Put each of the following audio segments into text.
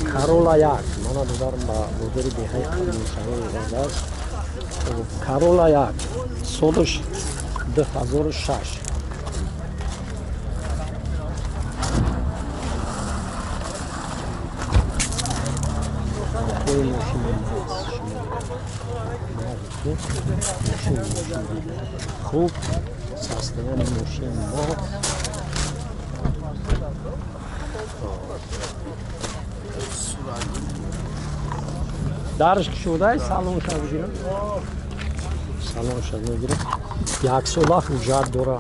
Corolla як мана додарм ба бозори беҳаи қадимтарин омадааст. Corolla як солаш 2006. Такой машина خوب состояние машин дарш шудай салон шад гирам салон шад мегирам як сола ҳуҷҷат дора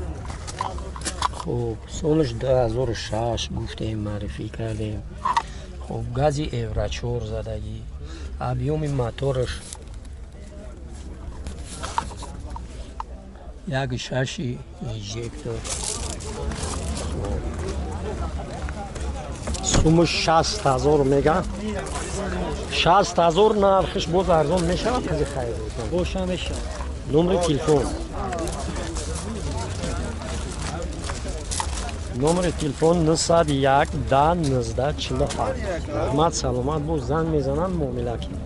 хуб солаш 2006 гуфтем маърифӣ кардем хуб гази евро 4 задагӣ объёми мотораш 1.6 инжектор сумаш 60,000 мега 60,000 нархиш боз арзон мешавад qizi хайр боша мешавад номери телефон номери телефон 91 10 19 47 раҳмат саломат боз занг мезананд муомила кӣ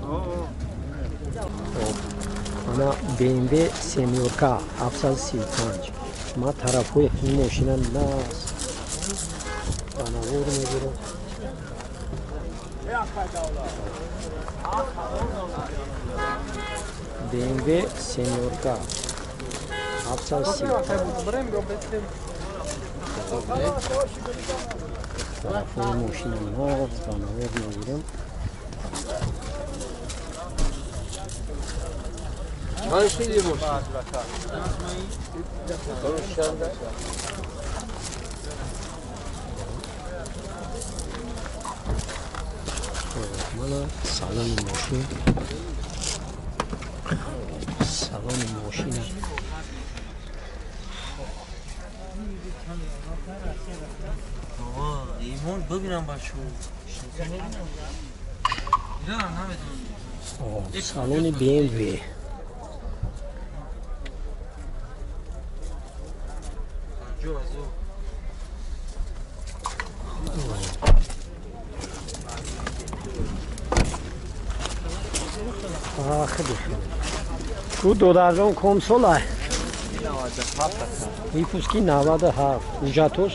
ана BMW семёрка 735 ма тарафҳои ин мошина нас банавор мегирад BMW семёрка 735 тарафҳои мошина нас банавор мегирам mana saloni mashina ایمان ببینم بچه saloni BMW خیلی تو دو درجان کم ساله ویپوسکی 97 اوجاتوش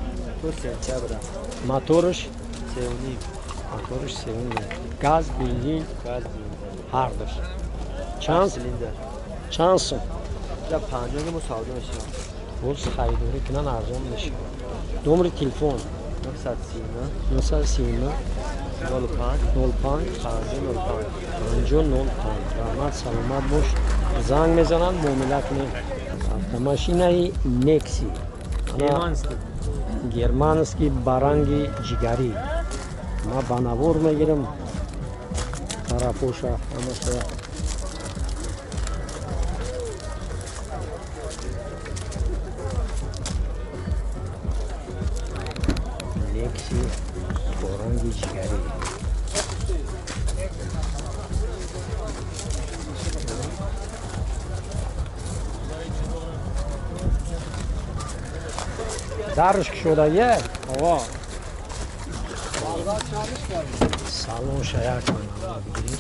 موتورش موتورش 3 گاز بنزین هر دوش چند سیلندر چند سوم یا 50 مساوی میشه باز خریداری کنن ارزان میشه نمره تلفن 939 05 5005 رحمت سلامت باش زنگ میزنن معامله کنیم автомашинаи Nexi германский баранги ҷигарӣ ма ба навор мегирам тарафоша ҳамаша Nexi баранги ҷигарӣ дарш шудае ова салон шаяк мана бигирӣ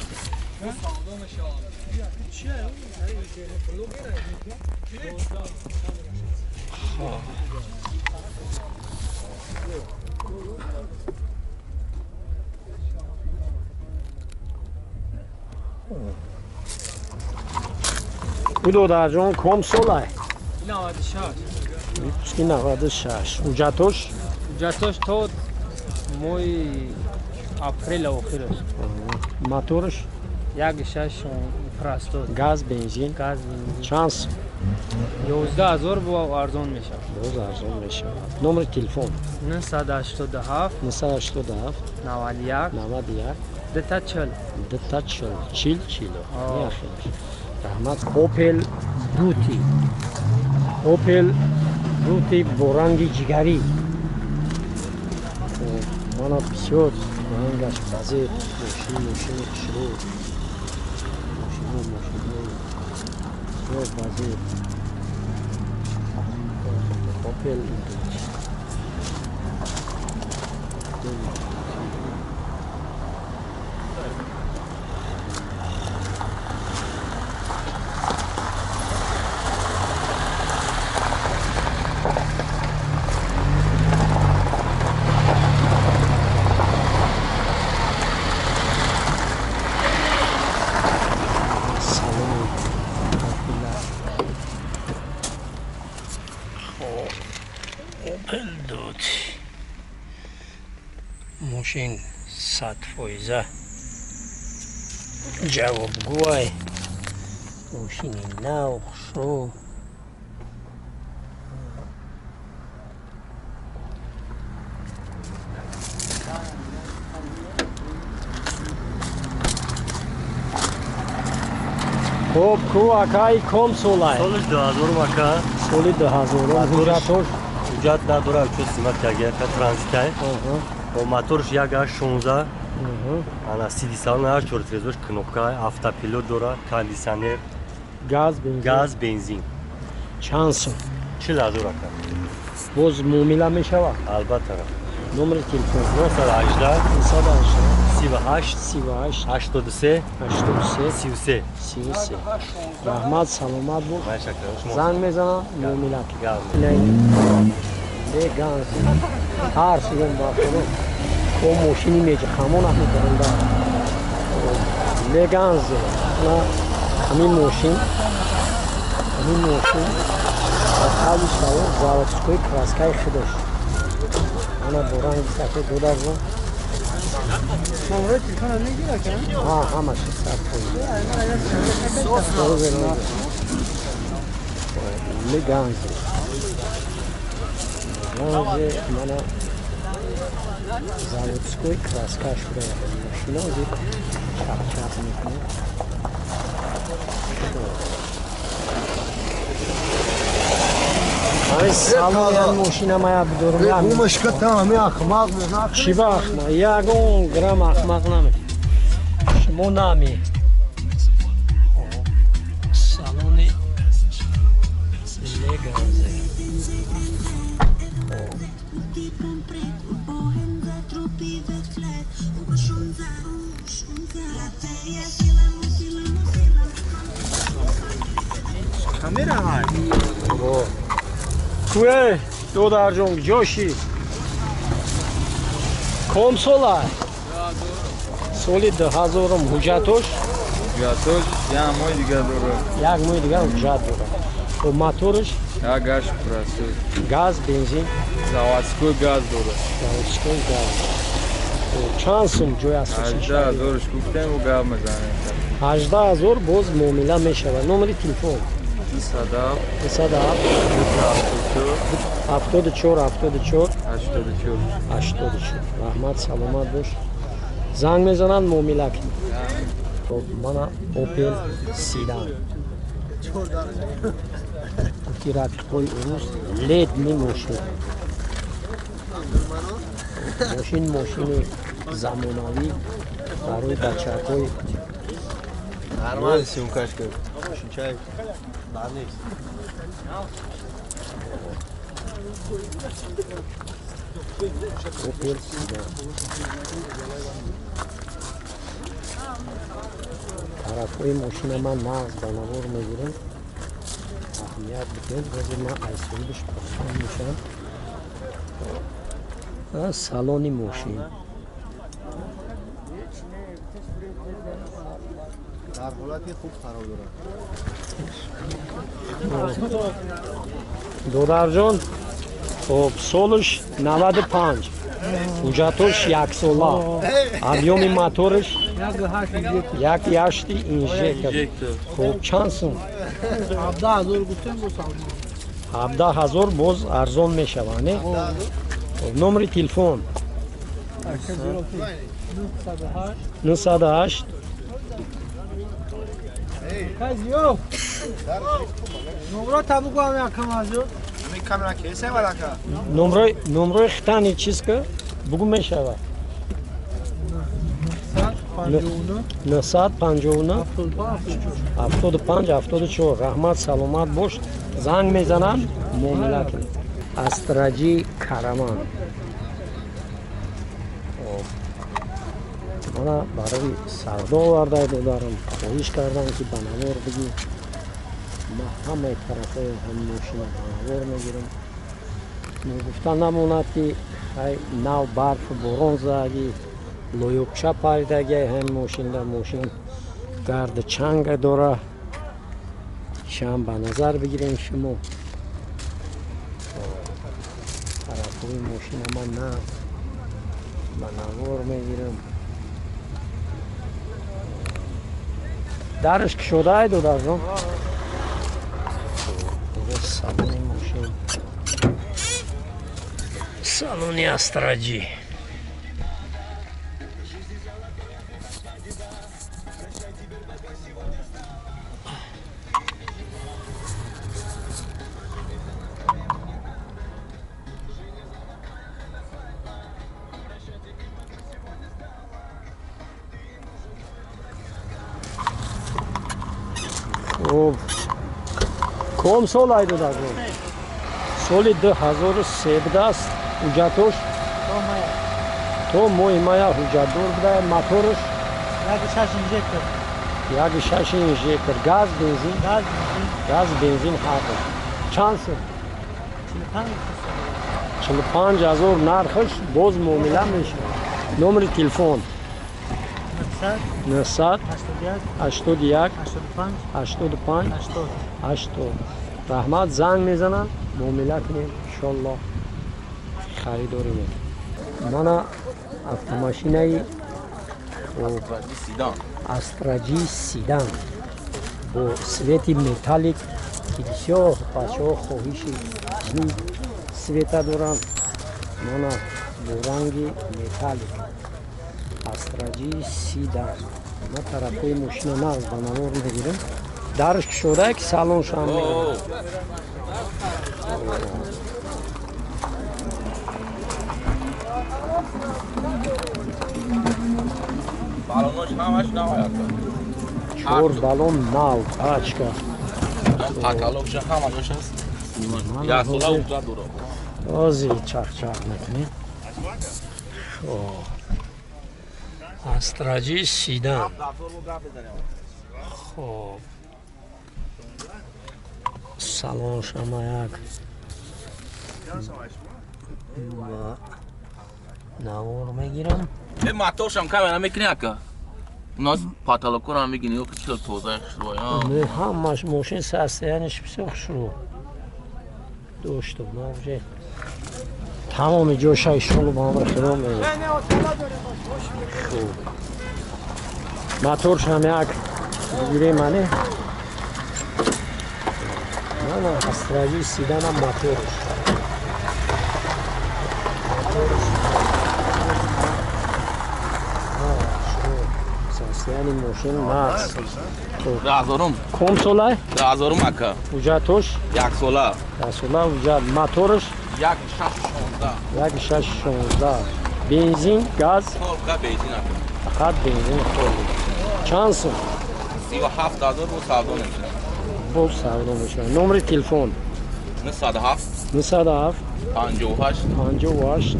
Удодарҷон ком солай 96 уҷатош то моҳи апрел охираш моторш 1.6 простот газ бензин чанд 11000 бо арзон мешавад боз арзон мешавад номери телефон 987 91 40 40 раҳмат Opel Bruti бо ранги ҷигарӣ мана бисёр рангаш баъзе мошини хушрӯ бисёр баъзе Opel ماشین 100% جوابگوی ماشین نو خسرو خب کو اکای کم سولای سالش 2000 مکه سولی 2000 حجتش حجت نداره چون سیمت که ترانزیت با موتورش یک 16 انا سی سال نه چور تریزوش کنوپکا автопилот داره کاندیسیونر گاز بنزین چند سو 40000 رقم باز معامله میشود البته نمره تلفن 918 38 38 38 83 83 33 33 رحمت سلامت بود متشکرم شما زنگ میزنم معامله گاز به گاز هر سیگن با خودم کو ماشینی میگه خمون اخی کرنده لگانز نه همین ماشین خالی شاو заводской краской خودش انا برای ساعت 2000 نمره تلفن رو میگیره که؟ ها همش صد لگانز mana заводской краска шура машина озик чап мекунем ай салон машина моя бидурум гумашка там ахмақ мехнақ чӣ ба ахмақ ягон грамм ахмақ намеш шумо нами салони леганзе камера ҳай куе додарҷон ҷоши ком сола соли 2000 ҳуҷҷатош як моҳи дигар дорад. як моҳи дигар ҳуҷҷат дорад ва мотораш Як гаш пурастуд. газ бензин Заводской газ дорад. заводской газ чанд сум ҷой аст 18000 гуфтем у гап мезанем. 18000 боз муомила мешавад номери телефон 207 207 74 74 84 раҳмат саломат бош занг мезананд муомила кунед мана опел сидан гуфти рафиқои урус лед мемошед мошини замонавӣ барои бачакҳои арман сюмкаш кар шунчай бар нест опел сидан тарафҳои мошина ман нағз ба навор мегирам аҳамият бидем бозир ман айсоибаш пурсон мешам салони мошин дар ҳолати хуб қарор дорад додарҷон хоб солаш 95 ҳуҷҷатош яксола объёми мотораш 1.8 инжектор хоб чанд сум 17000 гуфтем бо салон 17000 боз арзон мешавад не номери телефон 908 казиё номро табугам якам азё ами камера кесе валака номрои хитани чизка бугу мешавад 959 75 74 раҳмат саломат бош занг мезанам муомила кунед астраҷи караман мана барои савдо оварда додарам хоҳиш кардам ки ба навор бигӣ ман ҳамаи тарафҳои ҳамин мошина ба навор мегирам гуфта намонад ки ай нав барфу борон заги лоёбча пайдаги ҳамин мошинда мошин гарди чанга дора шам ба назар бигирем шумо тарафҳои мошина ман нав بنوار میگیرم. درش کشوده ای دو در جان؟ سالون ماشین، سالونی استراجی. خب کم سال ایدو در جان؟ سال 2013 است. حجتش تو مایه حجت دور بده. موتورش یک شش انژکتر. گاز بنزین؟ گاز بنزین هر دو. چند سال؟ 45,000 نرخش. باز معامله میشه. نمر تلفن 900 81 85 80. رحمت زنگ میزنن معامله کنیم انشالله خریداری میکنم. من автомашинаи Astra-G Sedan бо свети металлик ки бисёр бачаҳо хоҳиши ин света доранд. Мана бо ранги металлик Astra-G Sedan. Ма тарафҳои мошина нағз ба навор мегирем. Дарш кушода ки салоншам мегирем. Balonlar همش نباید چهار بالون نو آچکا پاکالوش همش هست یا سولا اونجا دورو آزی چاق میکنیم. Astra-G Sedan. خب салонш ҳама як навор мегирам. Матошам камера мекини ака. У нас потолокон هم میگینی که چطور توضیح شروع نه همش ماشین ساستیانش بسیار شروع دوشتم نوجه تمام جوشای شلو با هم خیرام میگه. خوب موتورش هم یک بگیره منه. نه Astra-G Sedan هم موتورش یعنی ماشین ناز. رازورم کم ساله؟ رازورم اکا وجاتش؟ یک ساله. یک ساله وجات. موتورش؟ یک 616. بنزین گاز؟ خالق بنزین اکا. فقط بنزین خالی. چند سال؟ 37,000 رو سودا نمیشه. خوب سودا میشه. نمره تلفن؟ 907 907 58 58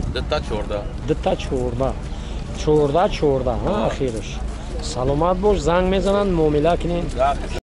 14 14 ها اخیرش. سلامت باش. زنگ میزنن معامله کنین.